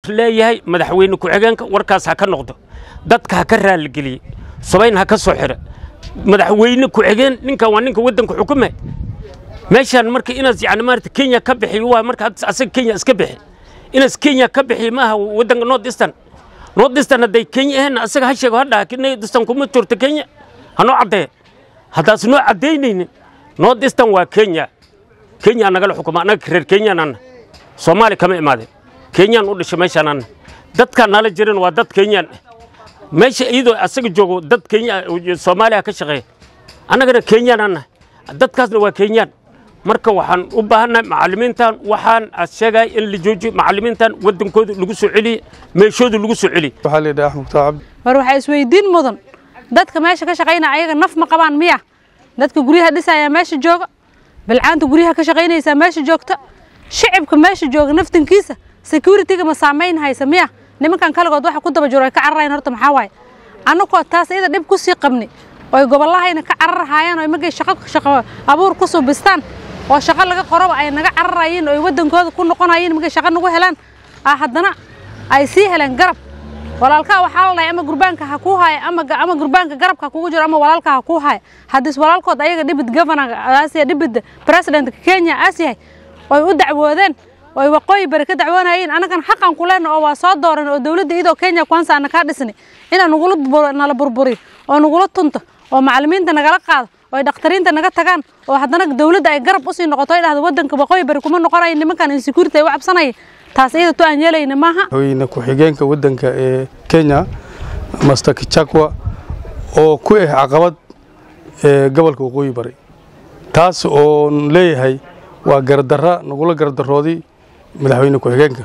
leeyahay madaxweyne ku-xigeenka warkaas ha ka noqdo dadka ha ka raali geliyo sabayn ha ka soo xiro madaxweyne ku-xigeen ninkan waa ninka wadanka xukumay meeshan markii inaas yani maarta Kenya ka bixiyo waa marka asaga Kenya iska bixi inaas Kenya ka bixiyo ma aha wadanka North Eastern haday Kenya ahayn asaga ha sheego hadda North Eastern kuma turta Kenya hano cadee hadaas noo cadeynaynin North Eastern waa Kenya naga la xukuma anaga reer Kenya nan Soomaali kama imaade Kenya u dhashay meeshan dadka nala jirin waa dad Kenya meesha iyadoo asaga joogo dad Kenya Soomaaliya ka shaqeeya anagana Kenya nan dadkaasna waa Kenya marka waxaan u baahanahay macallimiintan waxaan sheegay in la joojiyo macallimiintan wadankooda lagu soo celiyo meeshooda lagu soo celiyo waxa la yiraahdaa Axmed Cabdi war waxa isweydiin mudan dadka meesha ka shaqeynaa ayaga naf ma qabaan miya dadka guriyaha dhisaya meesha jooga bilcaanta guriyaha ka shaqeynaysa meesha joogta shacabka meesha jooga naftankiisa security-ga ma saameyn haysa miya nimankan kaligood waxa ku daba jiro ay ka cararayaan horta maxaa waay anako taas iyada dib ku sii qabni oo gobolahayna ka cararayaan oo magay shaqo abuur ku soo bistaan oo shaqo laga qoro ay naga cararayeen oo wadankooda ku noqonayeen magay shaqo nagu helaan haddana ay sii helaan garab walaalka waxa la leeyahay ama gurbaanka ha ku haay ama gurbaanka garabka kugu jiro ama walaalka ha ku haay hadis walaalkood ayaga dibid governor Aasiya dibid president Kenya Aasiya oo u dacwoodeen oo waqooyi bari ka dacwoonayeen anagan xaqan ku leenahay oo waa soo dooran oo dawladda iyadoo Kenya Kwanza ana ka dhisnay inaan nala burburi oo nagula tunto oo macallimiinta nagala qaado oo dhaqtariinta naga tagaan oo haddana dawladda ay garab u sii noqoto ay dhahdo wadanka waqooyi bari kuma noqonay nimankan insecurity ay u cabsanay taas iyada to aan yeelayna maaha hooyina ku xigeenka wadanka ee Kenya Master Kichakwa oo ku caqabad gobolka waqooyi bari taas oo leeyahay waa gardarra nagula gardaroodi madaxweyne ku xigeenka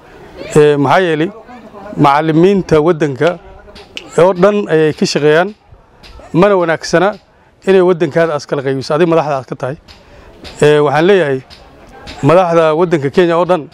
maxaa yeelay macallimiinta wadanka oo dhan ay ka shaqeeyaan mana wanaagsana inay wadankaada askal qaybiso adiga madaxda aad ka tahay waxaan leeyahay madaxda wadanka Kenya oo dhan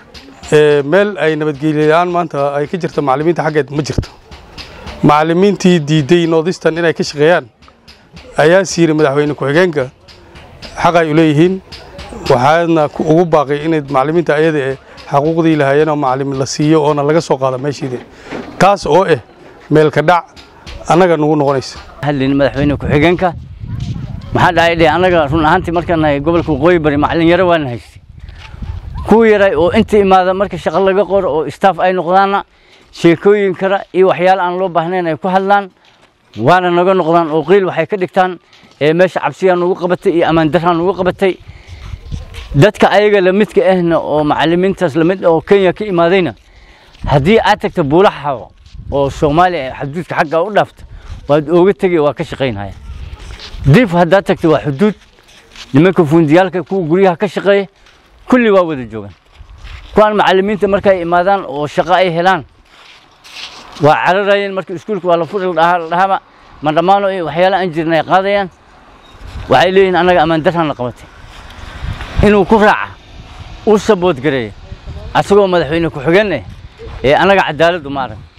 meel ay nabadgeliyaan maanta ay ka jirto macallimiinta xageed ma jirto macallimiintii diiday North Eastern inay ka shaqeeyaan ayaa siiri madaxweyne ku xigeenka xaq ay u leeyihiin waxaana ugu baaqay in macallimiinta ayada xuquuqdii lahaayeen oo macallimiin la siiyo oo laga soo qaado meeshiide taas oo meel ka dhac anaga nagu noqonaysa hadlin madaxweyne ku xigeenka maxaa dhacay anaga run ahaantii markaan ay gobolka waqooyi bari macallin yar waan haystay ku yaray oo inta imaada marka shaqo laga qoro oo staff ay noqdaan sheekooyin kara iyo waxyaalo aan loo baahnayn ay ku hadlaan waana naga noqdaan oo qiil waxay ka dhigtaan meesha cabsiga nagu qabatay iyo amaan daraan nagu qabatay dadka ayaga la midka ahna oo macallimiintaas la mid oo Kenya ka imaadayna hadii aad tagto buulaha oo Soomaaliya xuduudka xagga u dhaafto waad ooga tagay waa ka shaqeynaya dib hadda tagto waa xuduud nimanka fundiyalka ku guriyaha ka shaqeeya kulli waa wada joogan kuwan macallimiinta markay imaadaan oo shaqo ay helaan waa cararayeen markii iskuulka waa la furay dhaama ma dhamaano waxyaalo aan jirnay qaadayaan waxay leeyihiin anaga amaan daraan la qabatay inuu ku raaca u sabood gareeyo asagoo madaxweyne ku xigeen anaga cadaalad u maaran